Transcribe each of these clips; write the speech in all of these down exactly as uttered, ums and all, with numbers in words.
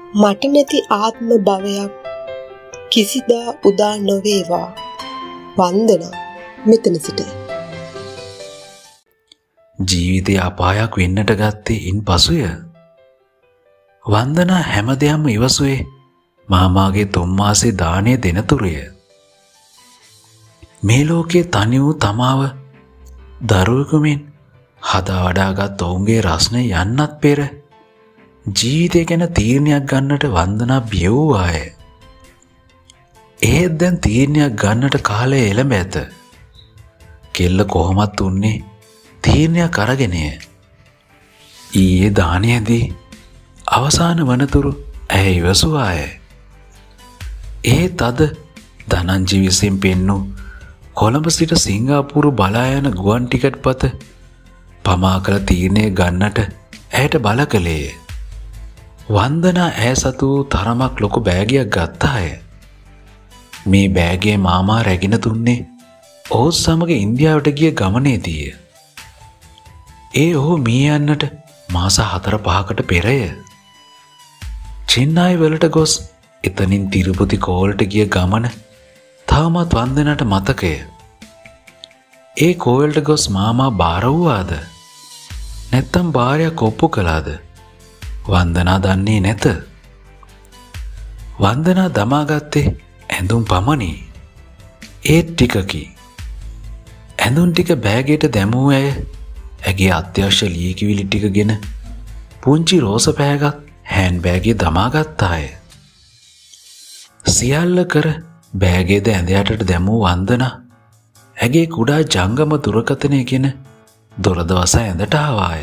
මට නැති ආත්ම භවයක් කිසිදා උදා නොවේවා. වන්දනා මෙතන සිට. ජීවිතය අපායක් වෙන්නට ගත්තේ ඉන් පසුය. වන්දනා හැම දෙයක්ම ඉවසුවේ මාමාගේ තුන් මාසේ දාණය දෙනතුරුය. මේ ලෝකයේ තනි වූ තමාව දරුවෙකුමින් හදා වඩාගත් ඔවුන්ගේ රස්නේ යන්නත් පෙර ජීවිතය ගැන තීරණයක් ගන්නට වන්දනා බිය වූවාය. ඒත් දැන් තීරණයක් ගන්නට කාලය එළඹ ඇත. කෙල්ල කොහොමත් උන්නේ තීරණයක් අරගෙනය. ඊයේ දානයේදී අවසාන වනතුරු ඇය ඉවසුවාය. ඒත් අද ධනංජි විසින් පෙන්නු කොළඹ සිට සිංගාපූරු බලා යන ගුවන් ටිකට් පත පමා කළ තීරණය ගන්නට ඇයට බල කළේය. වන්දනා ඇය සතු තරමක් ලොකු බෑගයක් ගත්තාය. මේ බෑගේ මාමා රැගෙන දුන්නේ ඔහු සමග ඉන්දියාවට ගිය ගමනේදීය. ඒ ඔහු මිය යන්නට මාස හතර පහකට පෙරය. චෙන්නයි වලට ගොස් එතනින් තිරුපති කෝල්ට ගිය ගමන තවමත් වන්දනට මතකය. ඒ කෝල්ට ගොස් මාමා බාර වූවාද නැත්තම් භාර්යාවක් ඔප්පු කළාද වන්දනා දන්නේ නැත. වන්දනා දමාගත්තේ ඇඳුම් පමණි. ඒත් ටිකකි. ඇඳුම් ටික බෑගයට දැමූ ඇය ඇගේ අත්‍යවශ්‍ය ලියකිවිලි ටිකගෙන පුංචි රෝස පෑගත් හෑන්ඩ් බෑගේ දමාගත්තාය. සියල්ල කර බෑගේද ඇඳ යටට දැමූ වන්දනා ඇගේ කුඩා ජංගම දුරකථනය ගෙන දොරදවස ඇඳට ආවාය.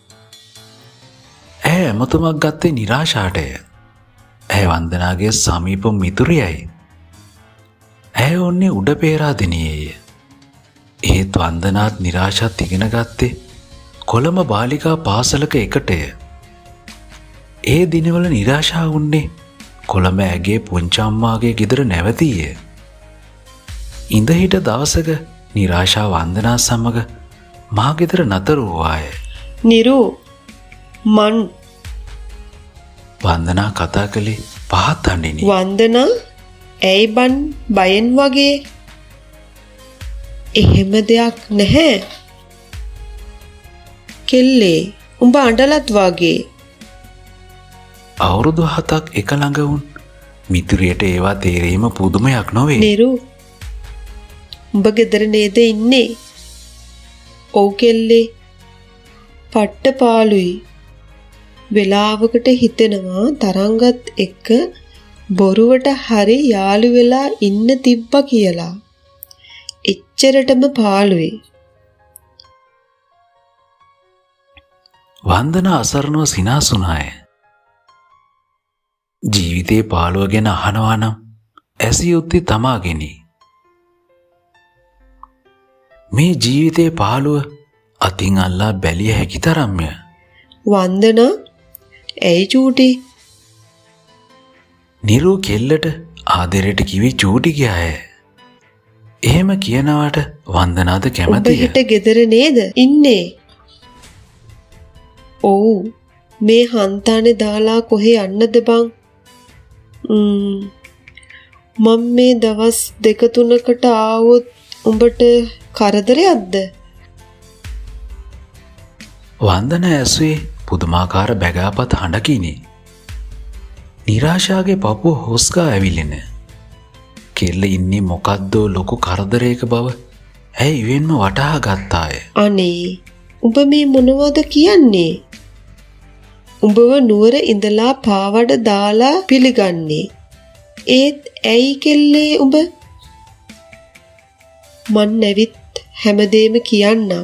ඇය ඇමතුමක් ගත්තේ නිරාශාටය. ඇය වන්දනාගේ සමීප මිතුරියයි. ඇය ඔන්නේ උඩ පේරාදෙනියේය. ඒත් වන්දනාත් නිරාශත් ඉගෙන ගත්තේ කොළඹ බාලිකා පාසලක එකටය. ඒ දිනවල නිරාශා වුන්නේ කොළඹ ඇගේ පුංචම්මාගේ ගෙදර නැවතීය. ඉඳහිට දවසක නිරාශා වන්දනා සමග මා ගෙදර නතර වූවාය. නිරු මන් වන්දනා කතා කළේ පහත් හඬිනි. වන්දනා ඇයි බන් බයෙන් වගේ? එහෙම දෙයක් නැහැ. කෙල්ලේ උඹ අඬලත් වගේ. අවුරුදු හතක් එක ළඟ වුන් මිතුරියට ඒවා තේරීම පුදුමයක් නොවේ. නිරු උඹ ගෙදර නේද ඉන්නේ? ඔව් කෙල්ලේ. පට්ට පාළුයි. වෙලාවකට හිතෙනවා තරංගත් එක්ක බොරුවට හරි යාළු වෙලා ඉන්න තිබ්බා කියලා. එච්චරටම පාළුයි. වන්දනා අසරණව සිනාසුනාය. ජීවිතේ පාළුව ගැන අහනවා නම් ඇසිය යුත්තේ තමාගෙනි. මේ ජීවිතේ පාළුව අතින් අල්ලා බැලිය හැකි තරම්ය. වන්දනා ඇයි චූටි? නිරු කෙල්ලට ආදරයට කිවි චූටි ගියාය. එහෙම කියනවට වන්දනාද කැමතිය. ඔබ හිට ගෙදර නේද ඉන්නේ? ඔව්. මේ හන්තානේ දාලා කොහේ යන්නද බං? මම මේ දවස් දෙක තුනකට ආවොත් උඹට කරදරයක්ද? වන්දනා ඇසුවේ පුදුමාකාර බැගාපත් හඬකිනි. නිරාශාගේ පපුව හොස්කා ඇවිලෙන. කෙල්ල ඉන්නේ මොකද්දෝ ලොකු කරදරයක බව ඇය ඉවෙන්ම වටහා ගත්තාය. අනේ උඹ මේ මොනවද කියන්නේ? උඹව නුවර ඉඳලා පාවඩ දාලා පිළිගන්නේ. ඒත් ඇයි කෙල්ලේ උඹ? මන් නැවිත් හැමදේම කියන්නම්.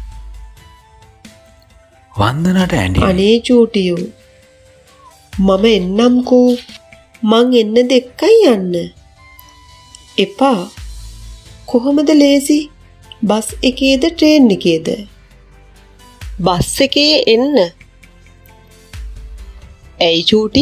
වන්දනට ඇඬි. අනේ චූටියෝ මම එන්නම්කෝ. මං එන්න දෙක්කයි යන්න. එපා. කොහොමද ලේසි? බස් එකේද ට්‍රේන් එකේද? බස් එකේ එන්න. ඇයි චූටි?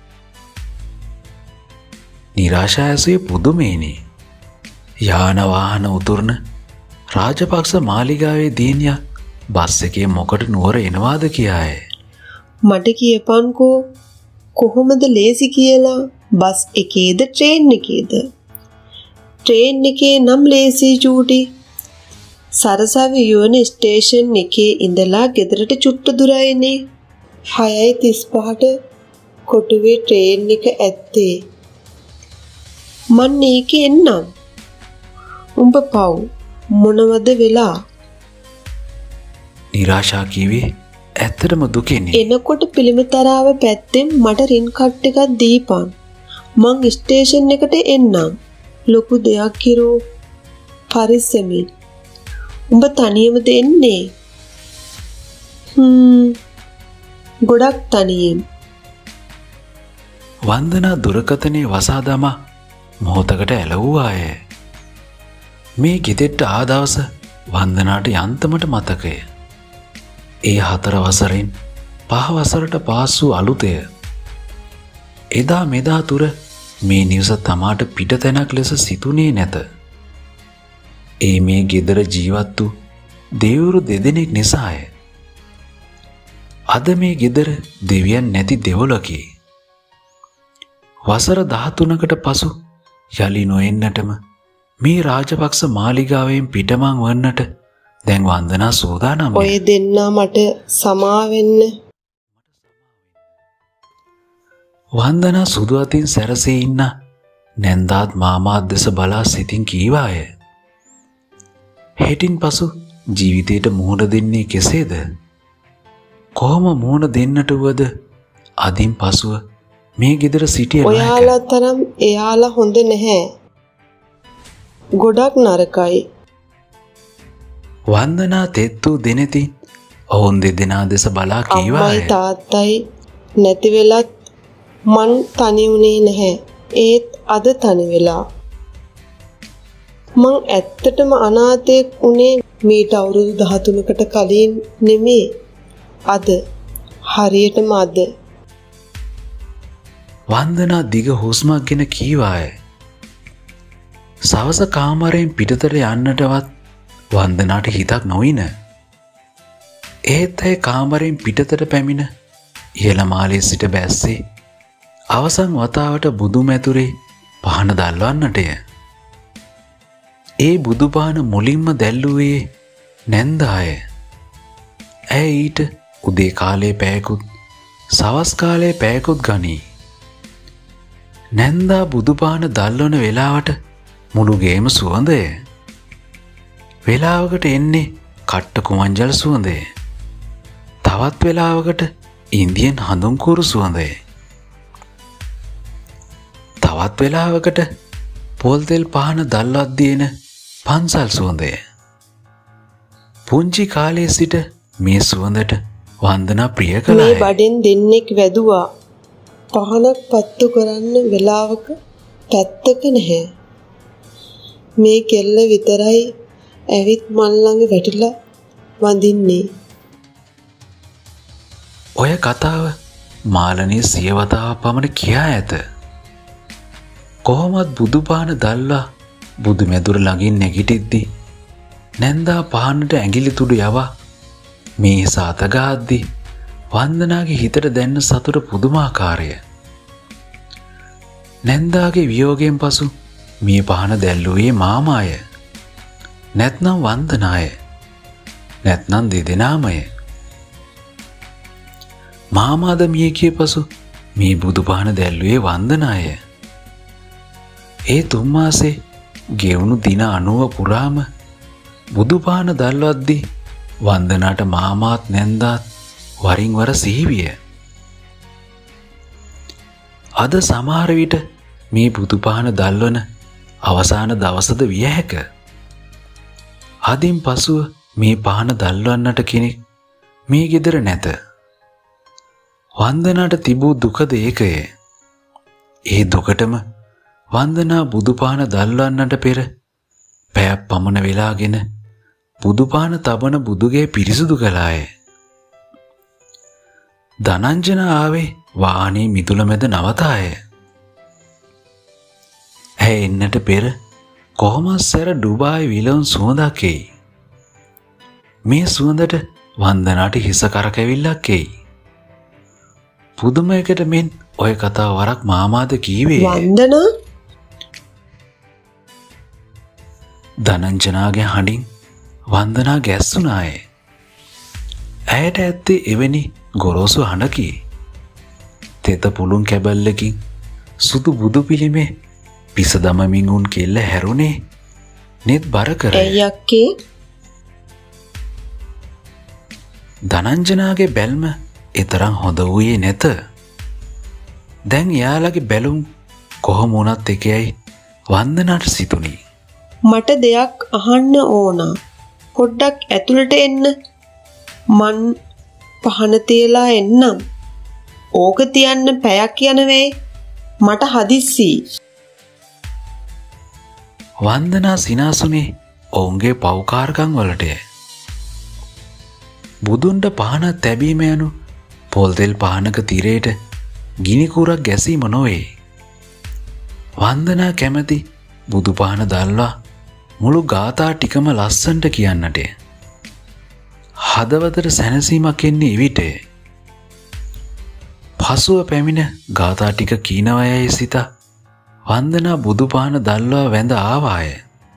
නිරාශා ඇසුවේ පුදුමේනි. යාන වාහන උතුරන රාජපක්ෂ මාලිගාවේ දිනියා බස් එකේ මොකට නුවර එනවාද කියාය. මට කියපන්කෝ කොහොමද ලේසි කියලා බස් එකේද ට්‍රේන් එකේද? ට්‍රේන් එකේ නම් ලේසි චූටි. සරසවි යුවන ස්ටේෂන් එකේ ඉඳලා ගෙදරට චුට්ට දුරයිනේ. හයයි තිස් පහට කොටුවේ ට්‍රේන් එක ඇත්තේ. මන් ඒකේ එන්නම්. උඹ පව් මොනවද වෙලා? නිරාශා කිව්වේ ඇත්තටම දුකෙන්නේ. එනකොට පිළිමතරාව පැත්තෙන් මට රින් කට් එකක් දීපන්. මං ස්ටේෂන් එකට එන්නම්. ලොකු දෙයක් කිරෝ. පරිස්සමින්. උඹ තනියමද එන්නේ? හ්ම්. ගොඩක් තනියෙන්. වන්දනා දුරකථනයේ වසා දමා මොහොතකට ඇලවුවාය. මේ ගෙදෙට්ට ආ දවස වන්දනාට යන්තමට මතකය. ඒ හතර වසරෙන් පහ වසරට පාස් වූ අලුතය. එදා මෙදා තුර මේ නිවස තමාට පිටතැනක් ලෙස සිතුනේ නැත. ඒ මේ ගෙදර ජීවත් වූ දෙවිවරු දෙදෙනෙක් නිසාය. අද මේ ගෙදර දෙවියන් නැති දෙවොලකි. වසර දහතුනකට පසු යලි නොෙන්නටම මේ රාජපක්ෂ මාලිගාවෙන් පිටමං වන්නට දැන් වන්දනා සූදානම්. ඔය දෙන්නා මට සමා වෙන්න. වන්දනා සුදු අතින් සැරසේ ඉන්න නැන්දාත් මාමාත් දෙස බලා සිතින් කීවාය. හෙටින් පසු ජීවිතයට මුහුණ දෙන්නේ කෙසේද? කොහොම මුහුණ දෙන්නට වුවද අදින් පසුව මේ ගෙදර සිටිය නොහැක. ඔයාලා තරම් එයාලා හොඳ නැහැ. ගොඩක් නරකයි. වන්දනා තෙත්තු දෙනෙති ඔවුන් දෙදෙනා දෙස බලා කීවාය. අම්මයි තාත්තයි නැති වෙලත් මං තනි වුණේ නැහැ. ඒත් අද තනි වෙලා. මං ඇත්තටම අනාථයෙක් වුණේ මීට අවුරුදු දහතුනකට කලින් නෙමේ. අද. හරියටම අද. වන්දනා දිග හුස්මක් ගෙන කීවාය. සවස කාමරයෙන් පිටතට යන්නටවත් වන්දනාට හිතක් නොවින. ඒත් ඇය කාමරයෙන් පිටතට පැමිණ ඉහළ මාලයේ සිට බැස්සේ අවසන් වතාවට බුදු මැතුරේ පහන දල්වන්නටය. ඒ බුදු පහන මුලින්ම දැල්ලුවේ නැන්දාය. ඇය ඊට උදේ කාලේ පැයකුත් සවස් කාලේ පැයකුත් ගනී. නැන්දා බුදු පහන දල්වන වෙලාවට මුළුගේම සුවඳය. වෙලාවකට එන්නේ කට්ට කුමංජල් සුවඳය. තවත් වෙලාවකට ඉන්දියන් හඳුන්කూరు සුවඳය. තවත් වෙලාවකට පොල් තෙල් පහන දල්වද්දී එන පන්සල් සුවඳය. පුංචි කාලයේ සිට මේ සුවඳට වන්දනා ප්‍රිය කළාය. මේ බඩෙන් දෙන්නෙක් වැදුවා. පහනක් පත්තු කරන්න වෙලාවක පැත්තක නැහැ. මේ කෙල්ල විතරයි ඇවිත් මල් ළඟ වැටිලා වඳින්නේ. ඔය කතාව මාලනී සිය වතාවක් පමණ කියා ඇත. කොහොමත් බුදු පහන දැල්ලා බුදු මැදුර ළඟින් නැගිටිද්දී නැන්දා පහනට ඇඟිලි තුඩු යවා මේ සාත ගහද්දී වන්දනාගේ හිතට දැනෙන සතුට පුදුමාකාරය. නැන්දාගේ වියෝගයෙන් පසු මේ පහන දැල්ලුවේ මාමාය. නැත්නම් වන්දනාය. නැත්නම් දෙදෙනාමය. මාමාද මිය ගිය පසු මේ බුදු පහන දැල්ලුවේ වන්දනාය. ඒ තුන් මාසේ ගෙවුණු දින අනූව පුරාම බුදු පහන දැල්වද්දී වන්දනාට මාමාත් නැන්දාත් වරින් වර සිහිවිය. අද සමහර විට මේ බුදු පහන දැල්වන අවසාන දවසද විය හැක. අදින් පසුව මේ පහන දැල්වන්නට කෙනෙක් මේ ගෙදර නැත. වන්දනාට තිබූ දුකද ඒකය. ඒ දුකටම වන්දනා බුදු පහන දැල්වන්නට පෙර පැයක් පමණ වෙලාගෙන බුදු පහන තබන බුදුගේ පිරිසුදු කළාය. ධනංජන ආවේ වාහනේ මිදුල මැද නවතාය. ඇය එන්නට පෙර කොහොමත් සැර ඩුබායි විලවුන් සුවඳක් එයි. මේ සුවඳට වන්දනාට හිස කරකැවිල්ලක් එයි. පුදුමයකට මෙන් ඔය කතා වරක් මාමාද කීවේ. වන්දනා ධනංජනාගේ හඬින් වන්දනා ගැස්සුනාය. ඇයට ඇත්තේ එවැනි ගොරෝසු හඬකි. තෙත පුළුන් කැබල්ලකින් සුදු බුදු පිළිමේ පිස දමමින් උන් කෙල්ල හැරුණේ නෙත් බර කර. ඇයි අක්කේ? ධනංජනාගේ බැල්ම එතරම් හොඳ වූයේ නැත. දැන් එයාලගේ බැලුම් කොහොම වුණත් එකයයි වන්දනාට සිතුනි. මට දෙයක් අහන්න ඕන. පොඩ්ඩක් ඇතුළට එන්න. මන් පහන තියලා එන්නම්. ඕක තියන්න පැයක් යනවේ. මට හදිස්සි. වන්දනා සිනාසුනේ ඔවුන්ගේ පෞකාරකම් වලටය. බුදුන්ට පහනක් තැබීම යනු පොල්තෙල් පහනක තිරයට ගිනිකුරක් ගැසීම නොවේ. වන්දනා කැමති බුදු පහන දල්වා මුළු ගාථා ටිකම ලස්සන්ට කියන්නට. හදවතට සැනසීමක් එන්නේ එවිටය. පසුව පැමිණ ගාථා ටික කීනවයයි සිතා වන්දනා බුදු පහන දල්වා වැඳ ආවාය.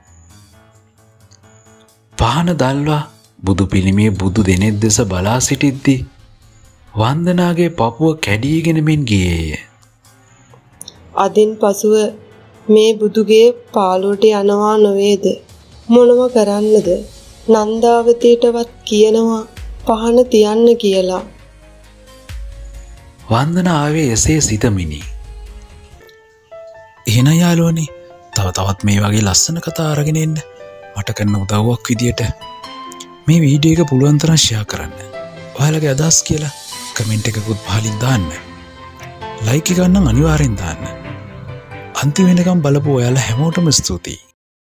පහන දල්වා බුදු පිළිමේ බුදු දෙනෙත් දෙස බලා සිටිද්දී වන්දනාගේ පපුව කැඩීගෙන මෙන් ගියේය. අදින් පසුව මේ බුදුගේ පාළුවට යනවා නොවේද? මොනව කරන්නද? නන්දාවතීටවත් කියනවා පහන තියන්න කියලා. වන්දනා ආවේ එසේ සිතමිනි. එහෙනම් යාළුවනේ තව තවත් මේ වගේ ලස්සන කතා අරගෙන එන්න මට කරන උදව්වක් විදියට මේ වීඩියෝ එක පුළුවන් තරම් ෂෙයා කරන්න. ඔයාලගේ අදහස් කියලා කමෙන්ට් එකකුත් පහලින් දාන්න. ලයික් එක නම් අනිවාර්යෙන් දාන්න. අන්තිම වෙනකම් බලපු ඔයාලා හැමෝටම ස්තුතියි.